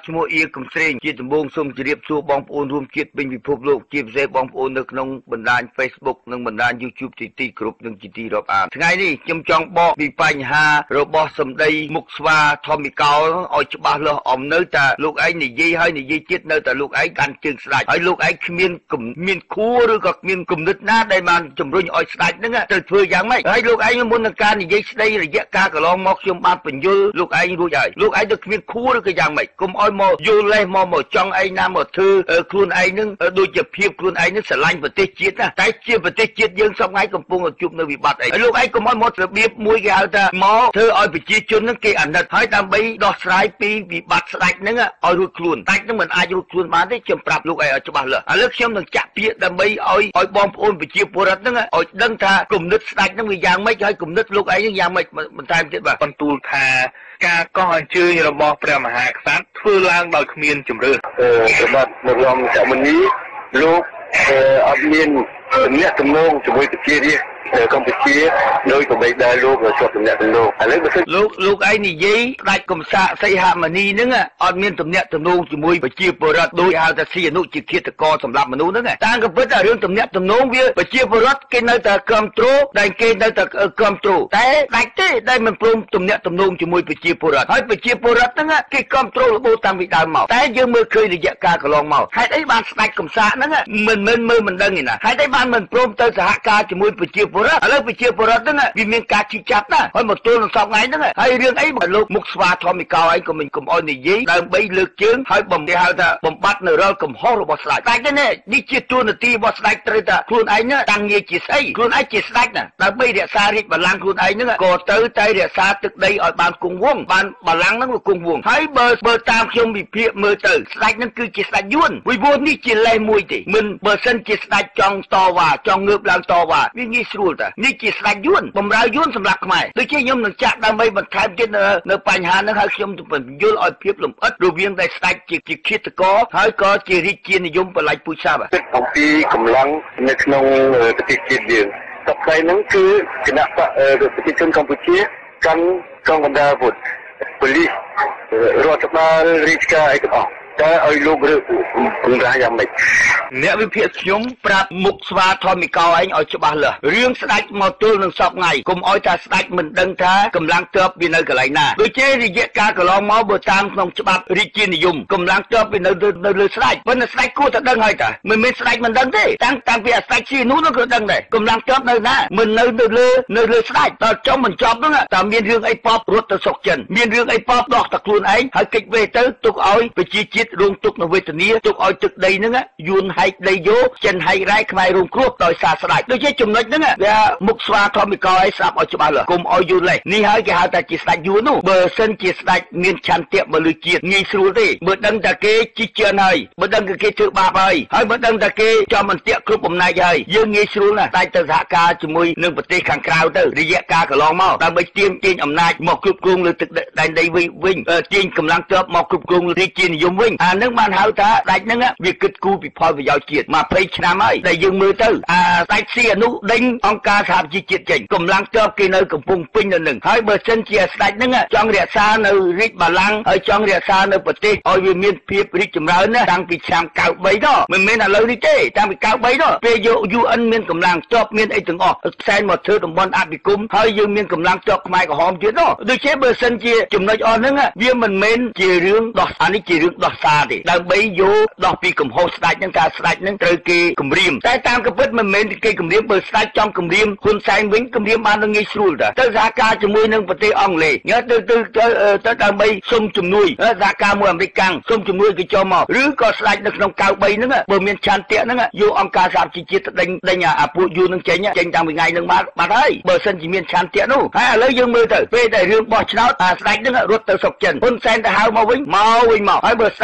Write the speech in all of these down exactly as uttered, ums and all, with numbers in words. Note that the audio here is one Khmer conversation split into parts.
ឈ្មោះអៀកំស្រេងជាដំបូងសូមជម្រាបសួរបងប្អូនរួមជាតិពេញពិភពលោកជាពិសេសបងប្អូននៅក្នុងបណ្ដាញ Facebook និងបណ្ដាញ YouTube ទីទីគ្រប់និងជាទីរាប់អានថ្ងៃនេះខ្ញុំចង់បកពីបញ្ហារបស់សម្ដីមុខស្វាធម្មិកោឲ្យច្បាស់លាស់អំនៅតែលោកឯងនិយាយហើយនិយាយទៀតនៅតែលោកឯងកាន់ជើងស្ដាច់ហើយលោកឯងគ្មានមានខួរឬក៏គ្មានគំនិតណាដែលបានជំរុញឲ្យស្ដាច់ហ្នឹងទៅធ្វើយ៉ាងម៉េចហើយលោកឯងមុននឹងការនិយាយស្ដីរយៈកាលកន្លងមកខ្ញុំបានបញ្យល់លោកឯងរួចហើយលោកឯងទៅគ្មានខួរឬក៏យ៉ាងម៉េចកុំឲ្យមកយល់លេសមកមកចង់ឯងណាមកធ្វើខ្លួនឯងនឹងដូចជាភាពខ្លួនឯងនឹងស្រឡាញ់ប្រទេសជាតិណាតែជាប្រទេសជាតិយើងសពថ្ងៃកំពុងជួបនៅវិបត្តិអីហើយលោកឯងកុំឲ្យមករបៀបមួយគេហៅថាមកធ្វើឲ្យប្រជាជននឹងគេអាណិតហើយដើម្បីដោះស្រាយពីវិបត្តិស្ដេចនឹងឲ្យរួចខ្លួនតែនឹងមិនអាចរួចខ្លួនបានទេខ្ញុំប្រាប់លោកឯងឲ្យច្បាស់លាស់ឥឡូវខ្ញុំនឹងចាក់ពាក្យដើម្បីឲ្យឲ្យបងប្អូនប្រជាពលរដ្ឋនឹងឲ្យដឹងថាគំនិតស្ដេចនឹងវាយ៉ាងម៉េចហើយគំនិតលោកឯងនឹងយ៉ាងម៉េចបន្ថែមទៀតបាទបន្ទូលថាការកោះអញ្ជើញរបស់ព្រះមហាក្សត្រធ្វើឡើងដោយគ្មានជំរឿនសម្រាប់នៅរំចមុនីលោកអត់មានទំនាក់ទំនងជាមួយប្រជារាស្ត្រកម្ពុជាដោយក៏បីដែរលោកជាប់ទំនាក់ទំនងឥឡូវបើសិនលោកលោកឯងនិយាយស្ដេចកំសាកសីហមុនីហ្នឹងអត់មានទំនាក់ទំនងជាមួយប្រជាពលរដ្ឋដោយហៅថាស៊ីអនុជាឃាតករសម្រាប់មនុស្សហ្នឹងតាមក៏ពិតតែរឿងទំនាក់ទំនងវាប្រជាពលរដ្ឋគេនៅតែគ្រប់គ្រងដែលគេនៅតែគ្រប់គ្រងតែស្ដេចទេដែលមិនព្រមទំនាក់ទំនងជាមួយប្រជាពលរដ្ឋហើយប្រជាពលរដ្ឋហ្នឹងគេគ្រប់គ្រងរបបតាំងពីដើមមកតែយើងមើលឃើញរយៈកាលកន្លងមកហេតុអីបានស្ដេចកំសាកហ្នឹងមិនមិនមើលមិនដឹងទេណាហេតុអីបានមិនព្រមទៅសហការជាមួយប្រជាពលរដ្ឋឥឡូវប្រជាពលរដ្ឋហ្នឹងវាមានការជិះចាប់ណាហើយមកទល់នឹងសពថ្ងៃហ្នឹងហើយរឿងអីបើលោកមុខស្វាធម្មិកោឯងក៏មិនកុំអោយនិយាយដើម្បីលើកជើងហើយបំគេហៅថាបំបត្តិនៅរាល់កំហុសរបស់ស្ដេចស្ដេចនេះនេះជាទួនាទីរបស់ស្ដេចត្រូវតែខ្លួនឯងណាតាំងងារជាស្អីខ្លួនឯងជាស្ដេចណាដើម្បីរក្សារាជបល្ល័ង្កខ្លួនឯងហ្នឹងក៏ទៅតែរក្សាទឹកដីឲ្យបានគង់វង្សបានបល្ល័ង្កហ្នឹងវាគង់វង្សហើយបើបើតាមខ្ញុំវិភាគមើលទៅស្ដេចហ្នឹងគឺជាស្ដេចយួនវិវត្តនេះជាលេសមួយទេមិនបើសិនជាស្ដេចចង់តវ៉ាចង់ងើបឡើងតវ៉ាវាងាយស្រួលតានេះជាស្ដេចយួនបំរើយួនសម្រាប់ខ្មែរដូចជាខ្ញុំនឹងចាក់ដើម្បីបន្ថែមទៀតនៅនៅបញ្ហាហ្នឹងហើយខ្ញុំទៅបញ្យល់ឲ្យភាពលម្អិតរវាងតែស្ដេចជាជាឃាតករហើយក៏ជារាជានិយមបល្ល័ចពូជសាសន៍អំពីកម្លាំងនៅក្នុងប្រទេសជាតិយើងសប្តាហ៍ហ្នឹងគឺគណៈបកប្រជាជនកម្ពុជាកាន់កងបណ្ដាអាវុធប៉ូលីសរដ្ឋបាលរាជការអីទាំងអស់តែឲ្យលោករើបំរាយ៉ាងម៉េចអ្នកវិភាគខ្ញុំប្រាប់មុខស្វាធម្មិកោឯងឲ្យច្បាស់លាស់រឿងស្ដេចមកទល់នឹងសពថ្ងៃកុំឲ្យថាស្ដេចមិនដឹងថាកម្លាំងទ័ពវានៅកន្លែងណាដូចជារយៈកាលកន្លងមកបើតាមក្នុងច្បាប់រាជានិយមកម្លាំងទ័ពវានៅនៅលើស្ដេចប៉ុន្តែស្ដេចគួរតែដឹងហើយតាមិនមែនស្ដេចមិនដឹងទេតាំងតាំងពីស្ដេចជានោះនោះក៏ដឹងដែរកម្លាំងទ័ពនៅណាមិននៅនៅលើនៅលើស្ដេចដល់ចុងបញ្ចប់ហ្នឹងតែមានរឿងអីប៉បរត់ទៅស្រុកចិនមានរឿងអីប៉បដោះតែខ្លួនឯងហើយកិច្ចវេទៅទុកឲ្យប្រជាជាតិរងទុក្ខនៅវេទនាទុកឲ្យទឹកដីហ្នឹងយួនហែកដីយោចិនហែករ៉ែខ្មែររងគ្រោះដោយសារស្ដេចដូចជាចំណុចហ្នឹងវាមុខស្វាធម្មិកោឲ្យស្ដាប់ឲ្យច្បាស់លាស់កុំឲ្យយល់លេសនេះហើយគេហៅថាជាស្ដេចយួននោះបើសិនជាស្ដេចមានឆន្ទៈមកលើជាតិងាយស្រួលទេបើដឹងតែគេជីជឿនហើយបើដឹងតែគេធ្វើបាបហើយហើយបើដឹងតែគេចំអន្ទាក់គ្រប់អំណាចហើយយើងងាយស្រួលណាស់តែទៅសហការជាមួយនឹងប្រទេសខាងក្រៅទៅរយៈកាលកន្លងមកដើម្បីទាមទាញអំណាចមកគ្រប់គ្រងលើទឹកដែនដីវិញទាញកម្លាំងទ័ពមកគ្រប់គ្រងរាជានិយមវិញអានឹងបានហៅថាស្ដេចហ្នឹងវាគិតគូរពីផលប្រយោជន៍ជាតិមកยี่สิบឆ្នាំហើយដែលយើងមើលទៅអាស្ដេចស៊ីអនុដេញអង្គការសហប្រជាជាតិចេញកម្លាំងទ័ពគេនៅកំពុងពេញនៅនឹងហើយបើសិនជាស្ដេចហ្នឹងចង់រក្សានៅរាជបល្ល័ង្កហើយចង់រក្សានៅប្រទេសឲ្យវាមានភាពរីកចម្រើនណាតាំងពីឆ្នាំเก้าสิบสามដល់មិនមែនឥឡូវនេះទេតាំងពីเก้าสิบสามដល់ពេលយក ยู เอ็น មានកម្លាំងទ័ពមានអីទាំងអស់ផ្សែងមកធ្វើតំបន់អភិគមហើយយើងមានកម្លាំងទ័ពខ្មែរក្រហមទៀតនោះដូចជាបើសិនជាចំណុចអស់ហ្នឹងវាមិនមែនជារឿងដោះអានេះជារឿងដោះសារទេដើម្បីយកដោះពីកំហុសស្ដេចហ្នឹងថាស្ដេចហ្នឹងត្រូវគេគំរាមតែតាមពិតមិនមែនគេគំរាមបើស្ដេចចង់គំរាមហ៊ុនសែនវិញគំរាមបាននឹងងាយស្រួលតាទៅសហការជាមួយនឹងប្រទេសអង់គ្លេសញ៉ាទៅទៅទៅដើម្បីសុំជំនួយសហការមួយអាមេរិកកាំងសុំជំនួយគេចូលមកឬក៏ស្ដេចនៅក្នុងเก้าสิบสามហ្នឹងបើមានឆន្ទៈហ្នឹងយកអង្គការសហប្រជាជាតិដេញដេញអាពួកយូរនឹងចេញចេញតាំងពីថ្ងៃហ្នឹងបាត់បាត់ហើយបើសិនជាមានឆន្ទៈនោះហើយឥឡូវយើងមើលទៅពេលដែលរឿងបោះឆ្នោតអាស្ដេចហ្នឹងរត់ទៅស្រុកចិនហ៊ុនសែនទៅហៅមកវិញមកវិញមកហើយបើស្ដេច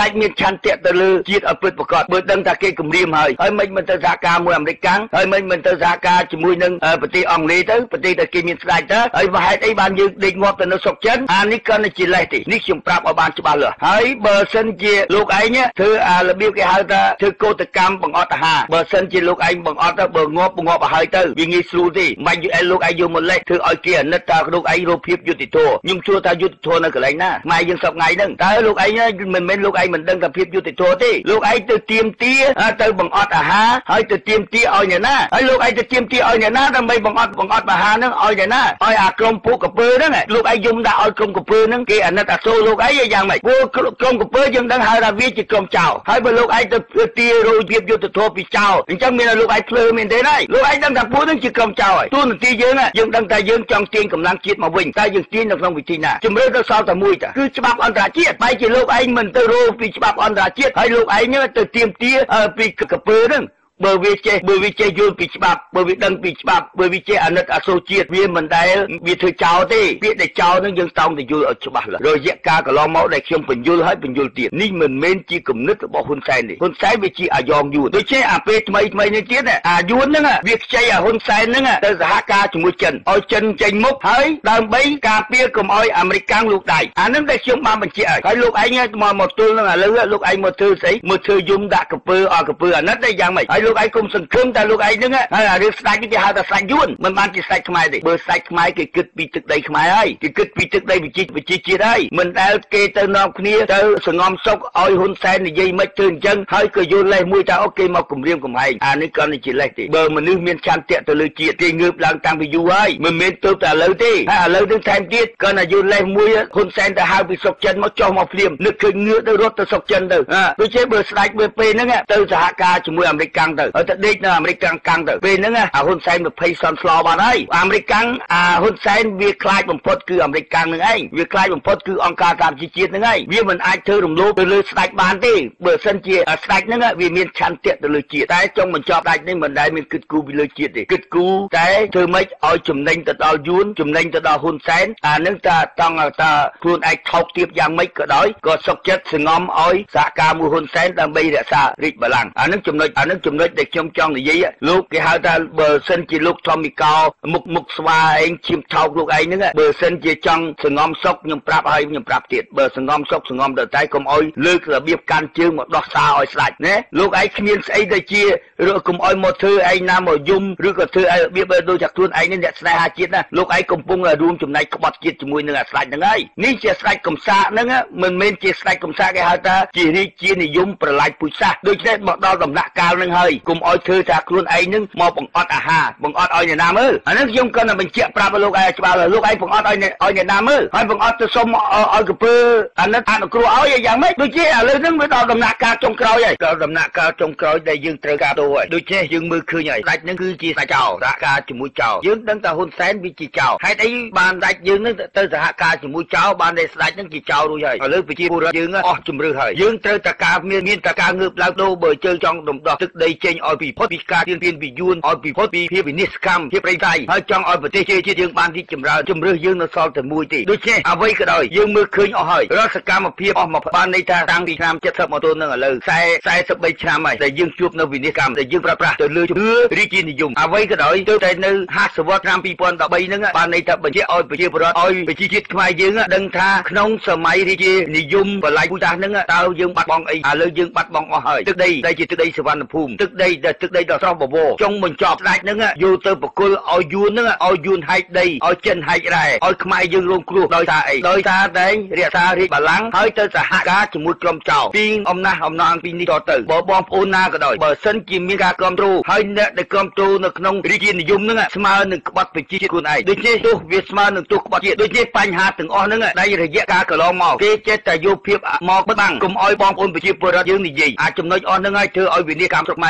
ចមានឆន្ទៈទៅលើជាតិឲ្យពិតប្រាកដបើដឹងថាគេគម្រាមហើយហើយមិនមិនទៅសហការមួយអាមេរិកកាំងហើយមិនមិនទៅសហការជាមួយនឹងប្រទេសអង់គ្លេសទៅប្រទេសដែលគេមានស្ដេចទៅហើយហេតុអីបានយើងដេកងាប់ទៅនៅស្រុកចិនអានេះក៏ជាលេសទេនេះខ្ញុំប្រាប់ឲ្យបានច្បាស់លាស់ហើយបើសិនជាលោកឯងធ្វើអារបៀបគេហៅថាធ្វើកោតកម្មបង្អត់អាហារបើសិនជាលោកឯងបង្អត់ទៅបើងាប់ងាប់ឲ្យហើយទៅវាងាយស្រួលទេមិនយូរលោកឯងយកមកលេសធ្វើឲ្យគេអាណិតថាលោកឯងរកភាពយុត្តិធម៌ខ្ញុំជួថាយុត្តិធម៌នៅកន្លែងណាម៉ែយើងសប្ងៃហ្នឹងតើលោកឯងមិនមែនលោកឯងមិនដឹងថាភាពយុត្តិធម៌ទេលោកឯងទៅទៀមទាទៅបង្អត់អាហារហើយទៅទៀមទាឲ្យអ្នកណាហើយលោកឯងទៅទៀមទាឲ្យអ្នកណាដើម្បីបង្អត់បង្អត់អាហារហ្នឹងឲ្យអ្នកណាឲ្យអាក្រុមពួកកពើហ្នឹងលោកឯងយំដាក់ឲ្យក្រុមកពើហ្នឹងគេអាណិតអាសូរលោកឯងយ៉ាងម៉េចពួកក្រុមកពើយើងដឹងហៅថាវាជាក្រុមចោរហើយបើលោកឯងទៅទារយភាពយុត្តិធម៌ពីចោរអញ្ចឹងមានលោកឯងភ្លើមែនទេហើយលោកឯងដឹងថាពួកហ្នឹងជាក្រុមចោរហើយទូនាទីយើងយើងដឹងថាយើងចង់ទាញកម្លាំងជាតិមកវិញតែយើងទាញនៅក្នុងវិធីណាជំរឿនទៅសល់តែមួយតាគឺច្បាប់អន្តរជាតិបែរជាលោកឯងមិនទៅរកពីច្បាប់អន្តរជាតិហើយលោកឯងទៅទាមទារពីកពើហ្នឹងបើវាចេះបើវាចេះយល់ពីច្បាប់បើវាដឹងពីច្បាប់បើវាចេះអាណិតអាសូរជាតិវាមិនដែលវាធ្វើចោលទេពាក្យដែលចោលនឹងយើងតោងទៅយល់ឲ្យច្បាស់លាស់រយៈកាលកន្លងមកដែលខ្ញុំបញ្យល់ឲ្យបញ្យល់ទៀតនេះមិនមែនជាគំនិតរបស់ហ៊ុនសែនទេហ៊ុនសែនវាជាអាយ៉ងយួនដូច្នេះអាពេលថ្មីថ្មីនេះទៀតអាយួនហ្នឹងវាខ្ចីអាហ៊ុនសែនហ្នឹងទៅសហការជាមួយចិនឲ្យចិនចេញមុខហើយដើម្បីការពារកុំឲ្យអាមេរិកកាំងលូកដៃអាហ្នឹងដែលខ្ញុំបានបញ្ជាក់ឲ្យហើយលោកឯងមកមកទល់នឹងឥឡូវលោកឯងមកធ្វើស្អីមកធ្វើយំដាក់កពើឲ្យកពើអាណិតតែយ៉ាងម៉េចហើយលោកឯងគុំសង្ឃឹមតែលោកឯងហ្នឹងហើយអារឿងស្ដេចនេះគេហៅថាស្ដេចយួនមិនបានជាស្ដេចខ្មែរទេបើស្ដេចខ្មែរគេគិតពីទឹកដីខ្មែរហើយគេគិតពីទឹកដីវិជាវិជាជាតិហើយមិនដែលគេទៅនាំគ្នាទៅសងំសុកឲ្យហ៊ុនសែននិយាយមិនធ្វើអញ្ចឹងហើយក៏យល់លេសមួយថាអូគេមកគម្រាមកំហែងអានេះក៏ជាលេសទេបើមនុស្សមានឆន្ទៈទៅលើជាតិគេងើបឡើងតាំងពីយូរហើយមិនមែនទៅតែឥឡូវទេហើយឥឡូវនឹងថែមទៀតក៏ណាយល់លេសមួយហ៊ុនសែនទៅហៅពីស្រុកចិនមកចុះមកភ្លាមនឹកឃើញងឿទៅរត់ទៅស្រុកចិនទៅដូចជាបើស្ដេចបើពេលហ្នឹងទៅសហការជាមួយអាមេរិកកាំងទៅហើយទៅដេកនៅអាមេរិកកាំងកាំងទៅពេលហ្នឹងអាហ៊ុនសែនទៅភ័យសន់ស្លោបាត់ហើយអាមេរិកកាំងអាហ៊ុនសែនវាខ្លាចបំផុតគឺអាមេរិកកាំងនឹងឯងវាខ្លាចបំផុតគឺអង្គការសហប្រជាជាតិនឹងឯងវាមិនអាចធ្វើរំលោភទៅលើស្ដេចបានទេបើសិនជាស្ដេចហ្នឹងវាមានឆន្ទៈទៅលើជាតិតែចុងបញ្ចប់ស្ដេចនេះមិនដែលមានគិតគូរពីលើជាតិទេគិតគូរតែធ្វើម៉េចឲ្យចំណេញទៅដល់យួនចំណេញទៅដល់ហ៊ុនសែនអានឹងថាតង់ថាខ្លួនឯងថោកទាបយ៉ាងម៉េចក៏ដោយក៏សុខចិត្តសងំឲ្យសហការមួយហ៊ុនសែនដើម្បីរក្សារាជបល្ល័ង្កអានឹងចំណុចអានឹងចំណុចដែលខ្ញុំចង់និយាយលោកគេហៅថាបើសិនជាលោកថមីកោមុខមុខស្វាឯងឈាមថោកលោកឯងហ្នឹងបើសិនជាចង់សងំសុកខ្ញុំប្រាប់ឲ្យខ្ញុំប្រាប់ទៀតបើសងំសុកសងំទៅតែកុំឲ្យលើករបៀបកាន់ជើងមកដោះសារឲ្យស្ដេចណាលោកឯងគ្មានស្អីទៅជាកុំឲ្យមកធ្វើឯងណាមកយំឬក៏ធ្វើឲ្យរបៀបដូចថាខ្លួនឯងនេះអ្នកស្នេហាជាតិណាលោកឯងកំពុងរួមចំណែកក្បត់ជាតិជាមួយនឹងអាស្ដេចហ្នឹងហើយនេះជាស្ដេចកំសាកហ្នឹងមិនមែនជាស្ដេចកំសាកគេហៅថាជារាជានិយមប្រឡាយពុជសាសដូច្នេះមកដល់ដំណាក់កាលហ្នឹងហើយកុំឲ្យធ្វើថាខ្លួនឯងហ្នឹងមកបង្អត់អាហារបង្អត់ឲ្យអ្នកណាមើលអានេះខ្ញុំក៏នឹងបញ្ជាក់ប្រាប់លោកឯងច្បាស់លោកឯងបង្អត់ឲ្យឲ្យអ្នកណាមើលហើយបង្អត់ទៅសុំឲ្យកពើអានេះអនុគ្រោះឲ្យយ៉ាងម៉េចដូចជាឥឡូវហ្នឹងវាដល់ដំណាក់កាលចុងក្រោយហើយដល់ដំណាក់កាលចុងក្រោយដែលយើងត្រូវការទៅហើយដូច្នេះយើងមើលឃើញហើយស្ដេចហ្នឹងគឺជាស្ដេចចោរសហការជាមួយចោរយើងដឹងថាហ៊ុនសែនវាជាចោរហេតុអីបានស្ដេចយើងហ្នឹងទៅសហការជាមួយចោរបានតែស្ដេចហ្នឹងជាចោររួចហើយឥឡូវប្រជាពលរដ្ឋយើងអស់ជំរឿហើយយើងត្រូវតែការមានមានតែការងើបឡើងដូរបើជើងចង់រំដោះទឹកដីចេញឲ្យពីផុតពីការទៀនទៀនពីយួនឲ្យពីផុតពីភាពវិនិច្ឆ័យកម្មភាពប្រៃសៃហើយចង់ឲ្យប្រទេសជាតិយើងបានរីកចម្រើនជំរឿយើងនៅសល់តែមួយទេដូច្នេះអ្វីក៏ដោយយើងមើលឃើញអស់ហើយរាល់សកម្មភាពអស់មកបានន័យថាតាំងពីឆ្នាំเจ็ดสิบមកទល់នឹងឥឡូវខ្សែខ្សែសិបបីឆ្នាំហើយដែលយើងជួបនៅវិនិច្ឆ័យកម្មដែលយើងប្រើប្រាស់ទៅលើជំនឿរាជានិយមអ្វីក៏ដោយទៅតែនៅហាសវត្សឆ្នាំពីរពាន់ដប់បីហ្នឹងបានន័យថាបញ្ជាក់ឲ្យប្រជាពលរដ្ឋឲ្យប្រជាជាតិខ្មែរយើងដឹងថាក្នុងសម័យរាជានិយមបល័យពូតាហ្នឹងតើយើងបាត់បង់អីឥឡូវយើងបាត់បង់អស់ហើយទឹកដីដែលជាទឹកដីសវណ្ណភូមិទឹកដីដែលទឹកដីដ៏ស្រស់បវរចុងបញ្ចប់ស្ដេចហ្នឹងយកទៅបកគលឲ្យយួនហ្នឹងឲ្យយួនហែកដីឲ្យចិនហែករ៉ែឲ្យខ្មែរយើងរងគ្រោះដោយសារអីដោយសារតែរក្សារាជបល្ល័ង្កហើយទៅសហការជាមួយក្រុមចោរពីអំណះអំណាងពីនេះតទៅបើបងប្អូនណាក៏ដោយបើសិនជាមានការគ្រប់គ្រងហើយអ្នកដែលគ្រប់គ្រងនៅក្នុងរាជានិយមហ្នឹងស្មើនឹងក្បត់ប្រជាជាតិខ្លួនឯងដូចនេះទោះវាស្មើនឹងទោះក្បត់ជាតិដូចនេះបញ្ហាទាំងអស់ហ្នឹងដែលរយៈកាលកន្លងមកគេចេះតែយកភាពមកបិទបាំងកុំឲ្យបងប្អូនប្រជាពលរដ្ឋយើងនិយាយអាចចំណុចអស់ហ្នឹងហើយធ្វើឲ្យវិនិច្ឆ័យកម្មស្រុកខ្មែរ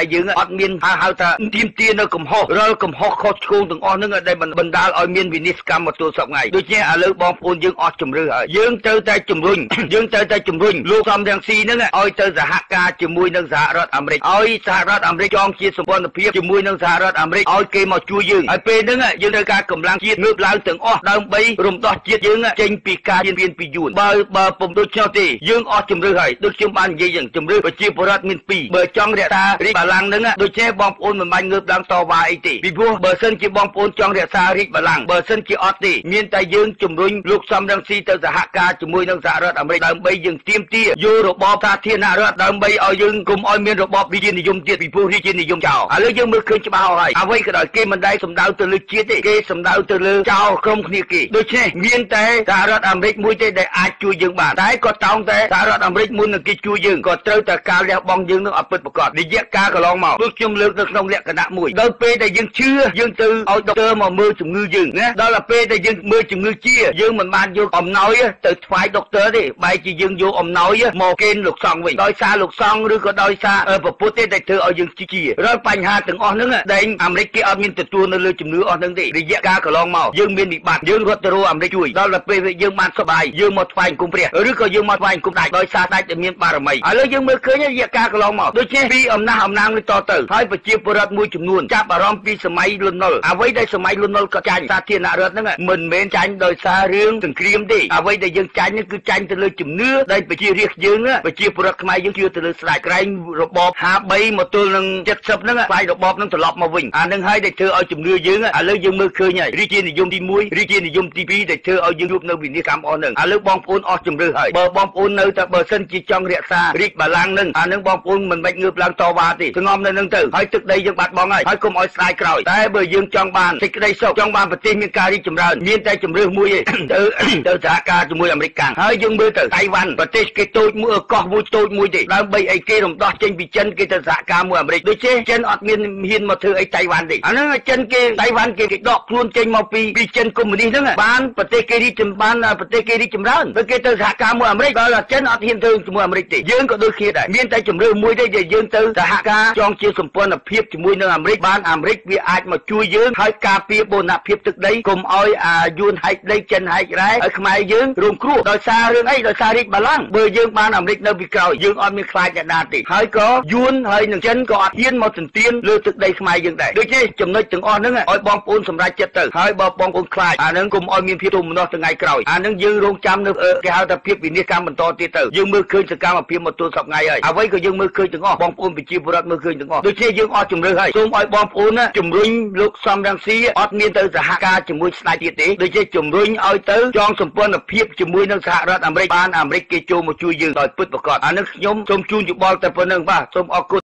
យើងអត់មានហៅថាទៀមទានៅកំហុសរាល់កំហុសខុសឆ្គងទាំងអស់ហ្នឹងដែលបណ្ដាលឲ្យមានវិនិច្ឆ័យកម្មមកទល់សពថ្ងៃដូច្នេះឥឡូវបងប្អូនយើងអស់ជំរឿហើយយើងត្រូវតែជំរុញយើងត្រូវតែជំរុញលោកសំរងស៊ីហ្នឹងឲ្យទៅសហការជាមួយនឹងសហរដ្ឋអាមេរិកឲ្យសហរដ្ឋអាមេរិកចងជាសម្ព័ន្ធភាពជាមួយនឹងសហរដ្ឋអាមេរិកឲ្យគេមកជួយយើងហើយពេលហ្នឹងយើងត្រូវការកម្លាំងជាតិងើបឡើងទាំងអស់ដើម្បីរំដោះជាតិយើងចេញពីការជៀនពៀនពីយួនបើបើពុំដូច្នោះទេយើងអស់ជំរឿហើយដូចខ្ញុំបាននិយាយចឹងជំរឿប្រជាពលរដ្ឋមានពីរបើចង់រក្សារាជបល្ល័ង្កហ្នឹងដូច្នេះបងប្អូនមិនបាច់ងើបឡើងតវ៉ាអីទេពីព្រោះបើសិនជាបងប្អូនចង់រក្សារាជបល្ល័ង្កបើសិនជាអត់ទេមានតែយើងជំរុញលោកសំរងស៊ីទៅសហការជាមួយនឹងសហរដ្ឋអាមេរិកដើម្បីយើងទាមទារយករបបសាធារណរដ្ឋដើម្បីឲ្យយើងគុំឲ្យមានរបបរាជានិយមទៀតពីព្រោះរាជានិយមចោលឥឡូវយើងមើលឃើញច្បាស់ហើយអ្វីក៏ដោយគេមិនដែលសំដៅទៅលើជាតិទេគេសំដៅទៅលើចោលក្រុមគ្នាគេដូច្នេះមានតែសហរដ្ឋអាមេរិកមួយទេដែលអាចជួយយើងបានតែក៏តោងតែសហរដ្ឋអាមេរិកមួយនឹងគេជួយយើងក៏ត្រូវតែការលះបង់យើងនឹងអត់ពិតប្រាកដរយៈកាលកន្លងមកដូចខ្ញុំលើកនៅក្នុងលក្ខណៈមួយដល់ពេលដែលយើងជឿយើងទៅឲ្យដុកទ័រមកមើលជំងឺយើងណាដល់ពេលដែលយើងមើលជំងឺជាយើងមិនបានយកអំណោយទៅថ្វាយដុកទ័រទេបែរជាយើងយកអំណោយមកកេនលោកសង្ឃវិញដោយសារលោកសង្ឃឬក៏ដោយសារប្រពុតទេដែលធ្វើឲ្យយើងជារាល់បញ្ហាទាំងអស់ហ្នឹងដែលអាមេរិកគេអត់មានទទួលនៅលើជំនឿអស់ហ្នឹងទេរយៈកាលកន្លងមកយើងមានវិបត្តិយើងរត់ទៅរកអាមេរិកជួយដល់ពេលយើងបានសុបាយយើងមកថ្វាយគុំព្រះឬក៏យើងមកថ្វាយគុំដាច់ដោយសារដាច់ដែលមានបារមីឥឡូវយើងមើលឃើញរយៈកាលកន្លងមកដូច្នេះពីអំណះអំណាងនេះតទៅហើយប្រជាពលរដ្ឋមួយចំនួនចាប់អារម្មណ៍ពីសម័យលន់នល់អ្វីដែលសម័យលន់នល់ក៏ចាញ់សាធារណរដ្ឋហ្នឹងមិនមែនចាញ់ដោយសាររឿងសង្គ្រាមទេអ្វីដែលយើងចាញ់នេះគឺចាញ់ទៅលើជំនឿដែលប្រជារាស្ត្រយើងប្រជាពលរដ្ឋខ្មែរយើងជឿទៅលើស្ដេចក្រែងរបបហាបីមកទល់នឹងเจ็ดสิบហ្នឹងខ្លាយរបបហ្នឹងត្រឡប់មកវិញអានឹងហើយដែលធ្វើឲ្យជំនឿយើងឥឡូវយើងមើលឃើញហើយរាជានិយមទីមួយរាជានិយមទីពីរដែលធ្វើឲ្យយើងជួបនៅវិនិច្ឆ័យកម្មអស់ហ្នឹងឥឡូវបងប្អូនអស់ជំនឿហើយបើបងប្អូននៅតែបើសិនជាចង់រក្សារាជបល្ល័ង្កហ្នឹងអានឹងបងប្អូនមិនបាច់ងើបឡើងតវ៉ាទេសងំនៅហ្នឹងទៅហើយទឹកដីយើងបាត់បង់ហើយហើយកុំឲ្យស្ដាយក្រោយតែបើយើងចង់បានសេចក្តីសុខចង់បានប្រទេសមានការរីកចម្រើនមានតែជំរឿមួយទេទៅទៅសហការជាមួយអាមេរិកកាំងហើយយើងមើលទៅតៃវ៉ាន់ប្រទេសគេតូចមួយកោះមួយតូចមួយទេដើម្បីអីគេរំដោះចេញពីចិនគេទៅសហការមួយអាមេរិកដូចជាចិនអត់មានហ៊ានមកធ្វើអីតៃវ៉ាន់ទេអាហ្នឹងចិនគេតៃវ៉ាន់គេគេដកខ្លួនចេញមកពីពីចិនកុម្មុយនីសហ្នឹងបានប្រទេសគេរីកចម្រើនប្រទេសគេរីកចម្រើនពេលគេទៅសហការមួយអាមេរិកដល់ចិនអត់ហ៊ានធ្វើជាមួយអាមេរិកទេយើងក៏ដូចគ្នាដែរមានតែជំរឿមួយទេដែលយើងទៅសហការចងជាសម្ព័ន្ធភាពជាមួយនឹងអាមេរិកបានអាមេរិកវាអាចមកជួយយើងហើយការពារបូរណភាពទឹកដីកុំឲ្យអាយួនហែកដីចិនហែករ៉ែឲ្យខ្មែរយើងរងគ្រោះដោយសាររឿងអីដោយសាររាជបល្ល័ង្កបើយើងបានអាមេរិកនៅពីក្រោយយើងអត់មានខ្លាចអ្នកណាទេហើយក៏យួនហើយនឹងចិនក៏អត់ហ៊ានមកទន្ទ្រានលើទឹកដីខ្មែរយើងដែរដូច្នេះចំណុចទាំងអស់ហ្នឹងឲ្យបងប្អូនសម្រេចចិត្តទៅហើយបើបងប្អូនខ្លាចអាហ្នឹងកុំឲ្យមានភាពទុំនោះថ្ងៃក្រោយអាហ្នឹងយើងរងចាំនៅគេហៅថាភាពវិនិច្ឆ័យកម្មបន្តទៀតទៅយើងមើលឃើញសកម្មភាពមកទល់សប្តាហ៍ថ្ងៃហើយអ្វីក៏យើងមើលឃើញទាំងអស់បងប្អូនប្រជាពលរដ្ឋមើលឃើញទាំងអស់ដូច្នេះយើងអស់ជំរឿហើយសូមឲ្យបងប្អូនជំរុញលោកសំរងស៊ីអត់មានទៅសហការជាមួយស្ដេចទៀតទេដូច្នេះជំរុញឲ្យទៅចងសម្ព័ន្ធភាពជាមួយនឹងសហរដ្ឋអាមេរិកបានអាមេរិកគេចូលមកជួយយើងដោយពិតប្រាកដអានេះខ្ញុំសូមជូនយោបល់តែប៉ុណ្្នឹងបាទសូមអរគុណ